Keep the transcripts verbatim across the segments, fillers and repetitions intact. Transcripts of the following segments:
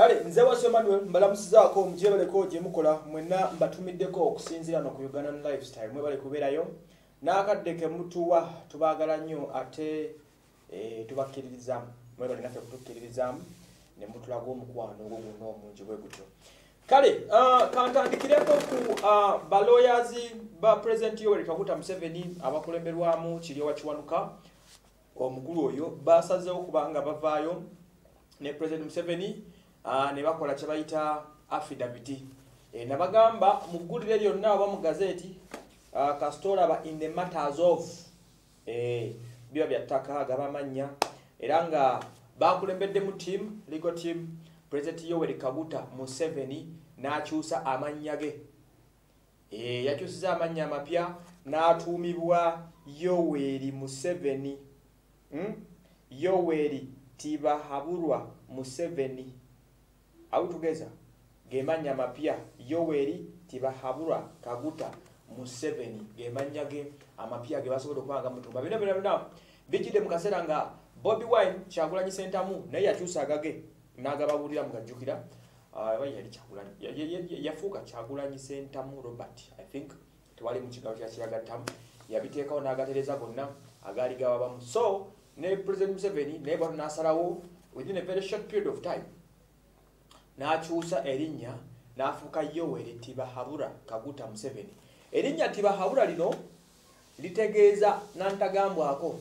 Kale nze wasyo Manuel mbalamusizaako mujebeleko gye mukola mwenna mbatumiddeko okusinziira no ku Uganda Lifestyle mwebale kubeerayo n'akadde ke mutuwa tubaagala nnyo ate e, tubakkiririza mwebale naffe kutukkiririzaamu ne mutulaga omukwano ogwo gwonna omungi bwe gutyo. Kale uh, kantandikireko ku uh, ba lawyers ba President Yoweri Kaguta Museveni abakulemberwamu Kiryowa Kiwanuka omukulu oyo basazeewo kubanga bavaayo ne President Museveni uh, ne bakola kye bayita affidavit e, nabagamba mu ggulire lyonna oba mu gazeti uh, kasitola ba in the matters of e, biba bya ttaka gabamanya era nga bakulembedde mu team legal team President Yoweri Kaguta Museveni n'akyusa amannya ge e, yakyusiza amannya amapya n'atuumibwa Yoweri Museveni hmm? Yoweri Tibahaburwa Museveni awutugeza gemanya mapya Yoweri Tibahaburwa Kaguta Museveni gemanya ge amapya ge basobola okubanga mutumba bino bino bino bijide mu kaseera nga Bobi Wine Kyagulanyi Ssentamu naye yakyusa agage n'agababulira mugajjukira aba yali Kyagulanyi yafuuka Kyagulanyi Ssentamu Robert I think twali mu kigawo kya kiragattamu yabiteekawo n'agatereza gonna agaali gawabamu so ne President Museveni ne bano n'asalawo within a very short period of time n'akyusa erinnya n'afuuka Yoweri Tibahaburwa Kaguta Museveni. Erinnya Tibahaburwa lino litegeeza nantagambwako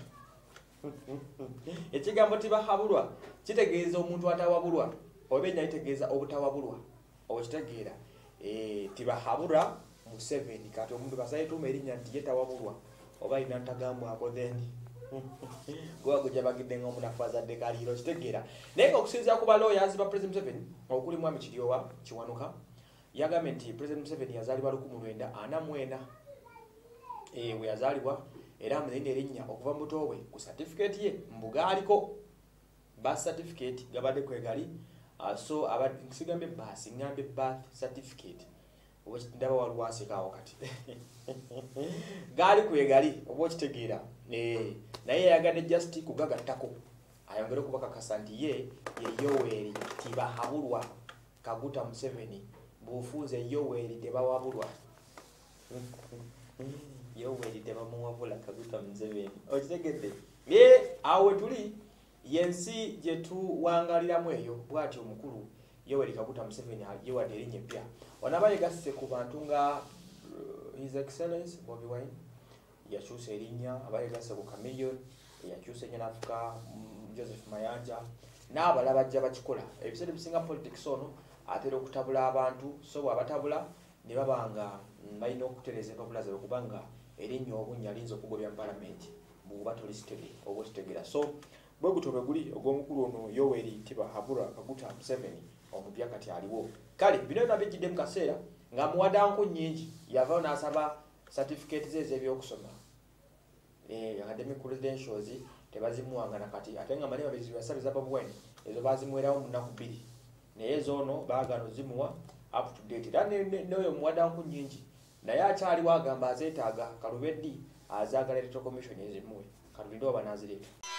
ekigambo Tibahaburwa kitegeeza omuntu atawabulwa oba ennya litegeeza obutawabulwa okitegeera e, Tibahaburwa Museveni kati omuntu kasayituuma erinnya nti yetawabulwa oba ina ntagambwako then gwa kujja bagidde nga omuntu afazadde kaliiro kitegeera naye nga okusinziira ku ba lawyers ba President Museveni okuli Mwami Kiryowa Kiwanuka yagambye nti President Museveni yazaalibwa lukumi lwenda ana mu ena e, we yazaalibwa era mulina erinnya okuva mu buto bwe ku certificate ye mbugaaliko birth certificate gabadde kwegali uh, so abasigambe basi ngambe birth certificate oba ndaba walwasikawo kati gaali kwegali oba kitegeera eh naye yagadde just kugagattako ayongera kubakakasa nti ye ye Yoweri Tibahaburwa Kaguta Museveni bufuuze Yoweri Tebawabulwa Yoweri Tebamuwabula Kaguta Museveni okitegedde ye awe tuli yensi gye tuwangaliramu eyo bw'ati omukulu Yoweri Kaguta Museveni yewadde erinnya eppya onaba yegasse ku bantu nga uh, His Excellency Bobi Wine yakyusa erinnya abayegasse ku Chameleone yakyusa erinnya n'afuka um, Joseph Mayanja n'abalala bajja bakikola ebiseera ebisinga politics ono atera okutabula abantu so bw'abatabula ne babanga mm, balina okutereza empapula zaabwe kubanga erinnya obunnya linza okugobya mu palamenti bw'oba tolisitede oba okitegeera so bwe gutyo bwe guli ogw'omukulu ono Yoweri Tibahaburwa Kaguta Museveni omupya kati aliwo kale bino byonna bijjidde mu kaseera nga muwadanko nnyingi yavaayo n'asaba certificate ze ez'ebyokusoma eh academic credentials tebazimuwanga nakati ate nga malema bizibu yasabiza Bobi Wine ezo bazimuwerawo mu nnaku bbiri naye zoono baagano zimuwa up to date era n'oyo muwadanko nnyingi naye akyaliwo agamba azeetaaga Kalubeddi azaagala electoral commission ezimuwe Kalubeddi oba n'azireeta.